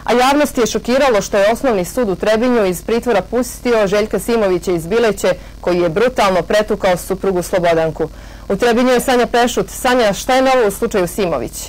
A javnost je šokiralo što je Osnovni sud u Trebinju iz pritvora pustio Željka Simovića iz Bileće, koji je brutalno pretukao suprugu Slobodanku. U Trebinju je Sanja Pešut. Sanja, šta je novo u slučaju Simović?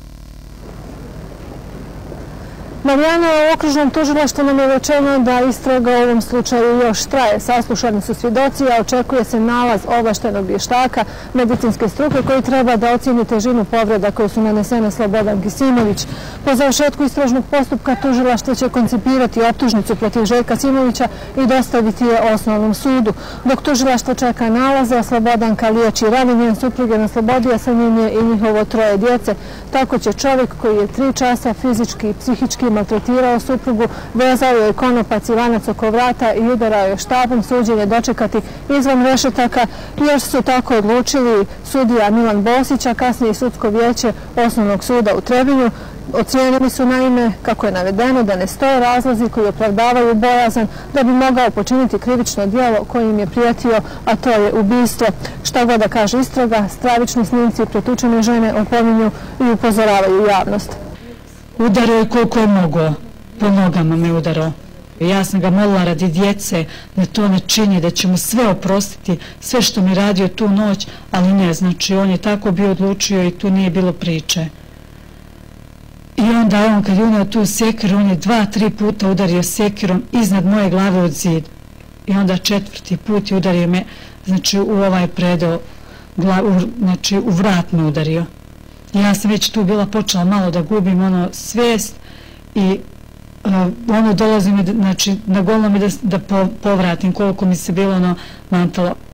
Marijana, u okružnom tužilaštvu nam je rečeno da istraga u ovom slučaju još traje. Saslušani su svjedoci, a očekuje se nalaz ovlaštenog vještaka medicinske struke koji treba da ocijeni težinu povreda koje su nanesene Slobodanki Simović. Po završetku istražnog postupka tužilaštvo će koncipirati optužnicu protiv Željka Simovića i dostaviti je Osnovnom sudu. Dok tužilaštvo čeka nalaze, a Slobodanka liječi rane, njen suprug je na slobodi, a sa njim je i njihovo 3 djece. Tako će čovjek koji je 3 časa fizički i psihički maltretirao suprugu, vezao joj konopac i lanac oko vrata i udarao joj štapom, suđenje dočekati izvan rešetaka, jer su tako odlučili sudija Milan Bosić, a kasnije i sudsko vijeće Osnovnog suda u Trebinju. Ocijenili su naime, kako je navedeno, da ne stoje razlozi koji opravdavaju bojazan da bi mogao počiniti krivično djelo kojim je prijetio, a to je ubistvo. Šta god da kaže istraga, stravični snimci pretučene žene opominju i upozoravaju javnost. Udarao je koliko je mogao, po nogama me udarao. Ja sam ga molila radi djece da to ne čini, da će mu sve oprostiti, sve što mi radio tu noć, ali ne, znači on je tako bio odlučio i tu nije bilo priče. I onda on kad je unio tu sjekiru, on je 2-3 puta udario sjekirom iznad moje glave od zid. I onda 4. put je udario me, znači u ovaj predeo, znači u vrat me udario. Ja sam već tu bila počela malo da gubim svijest i dolazi mi, znači na golno mi da povratim koliko mi se bilo mantalo.